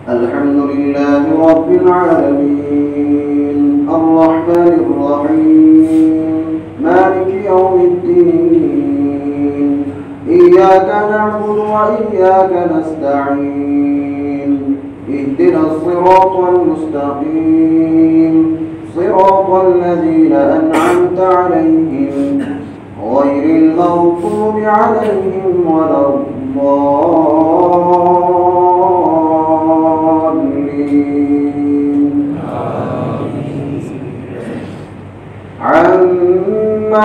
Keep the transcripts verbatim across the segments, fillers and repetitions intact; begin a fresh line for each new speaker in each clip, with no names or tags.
الحمد لله رب العالمين الرحمن الرحيم مالك يوم الدين إياك نعبد وإياك نستعين اهدنا الصراط المستقيم صراط الذين أنعمت عليهم غير المغضوب عليهم ولا الضالين. عما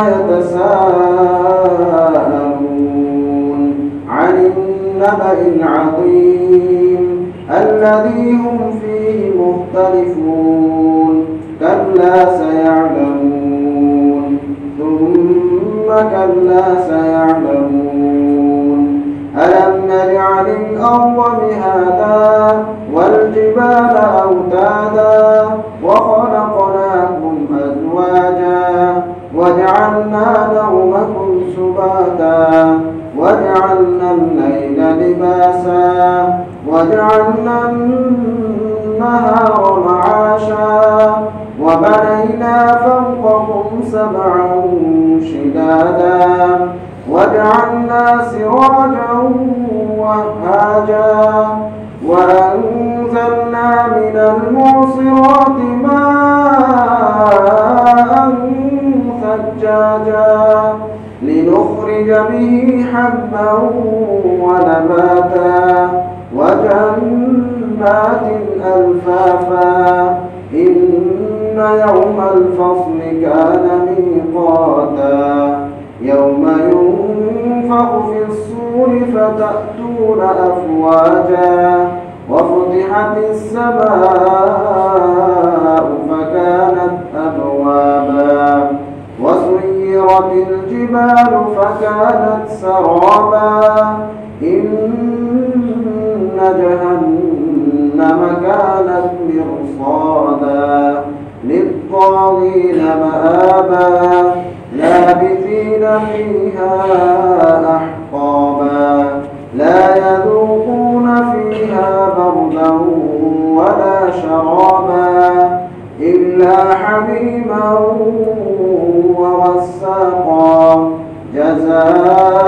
يتساءلون عن النبأ العظيم الذي هم فيه مختلفون كلا سيعلمون ثم كلا سيعلمون ألم نجعل الأرض مهادا والجبال أوتادا وخلقناكم أزواجا وجعلنا نومكم سباتا وجعلنا الليل لباسا وجعلنا النهار معاشا وبنينا فوقكم سبعا شدادا وجعلنا سراجا وهاجا وأنزلنا من المعصرات ماء ثجاجا لنخرج به حبا ونباتا وجنات ألفافا إن يوم الفصل كان ميقاتا يوم ينفخ في الصور فتأتون أفواجا وفتحت السماء فكانت أبوابا وسيرت الجبال فكانت سرابا إن جهنم كانت مرصادا للطاغين مآبا لابثين فيها أحقابا لا يذوقون فيها بردا ولا شرابا إلا حميما وغساقا جزاء